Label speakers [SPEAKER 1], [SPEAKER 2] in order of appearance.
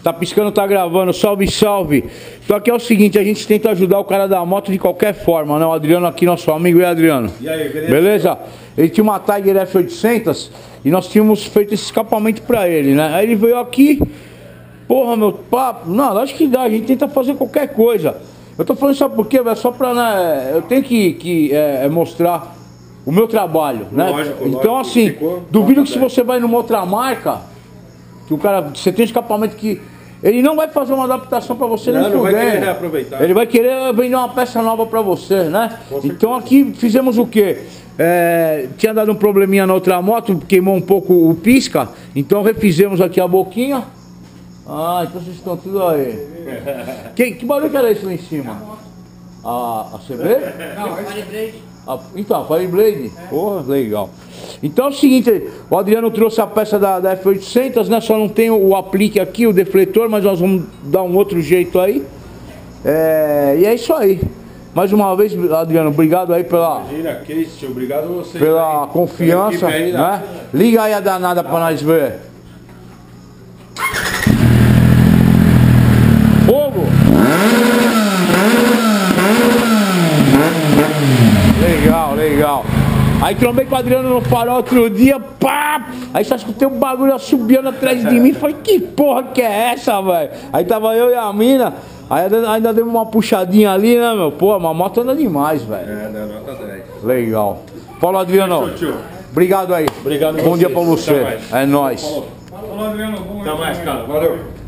[SPEAKER 1] Tá piscando, tá gravando, salve, salve. Só que é o seguinte, a gente tenta ajudar o cara da moto de qualquer forma, né? O Adriano aqui, nosso amigo, e Adriano?
[SPEAKER 2] E aí,
[SPEAKER 1] beleza? Ele tinha uma Tiger F800 e nós tínhamos feito esse escapamento pra ele, né? Aí ele veio aqui, porra, meu papo, não, acho que dá, a gente tenta fazer qualquer coisa. Eu tô falando só porque, velho, só pra, né, eu tenho que mostrar o meu trabalho, né?
[SPEAKER 2] Lógico,
[SPEAKER 1] então, assim, duvido que se você vai numa outra marca, que o cara, você tem um escapamento que ele não vai fazer uma adaptação para você,
[SPEAKER 2] não vai querer
[SPEAKER 1] reaproveitar. Ele vai querer vender uma peça nova para você, né? Então aqui fizemos o quê? Tinha dado um probleminha na outra moto, queimou um pouco o pisca, então refizemos aqui a boquinha. Ah, então vocês estão tudo aí. Que barulho que era esse lá em cima? A CB?
[SPEAKER 3] Não, é Fireblade.
[SPEAKER 1] Então, Fireblade. Porra, legal. Então é o seguinte, o Adriano trouxe a peça da F800, né? Só não tem o aplique aqui, o defletor, mas nós vamos dar um outro jeito aí. E é isso aí. Mais uma vez, Adriano, obrigado aí pela...
[SPEAKER 2] Imagina, que isso, obrigado a você.
[SPEAKER 1] Pela confiança, né? Liga aí a danada pra nós ver. Fogo! Legal, legal. Aí trombei com o Adriano no farol outro dia, pá! Aí só escutei um bagulho subindo atrás de mim. Falei, que porra que é essa, velho? Aí tava eu e a mina, aí ainda demos uma puxadinha ali, né, meu? Pô, uma moto anda demais, velho.
[SPEAKER 2] Nota 10.
[SPEAKER 1] Legal. Fala, Adriano. Obrigado aí.
[SPEAKER 2] Obrigado.
[SPEAKER 1] Bom dia pra você. É nóis.
[SPEAKER 2] Falou, Adriano. Até mais, cara. Valeu.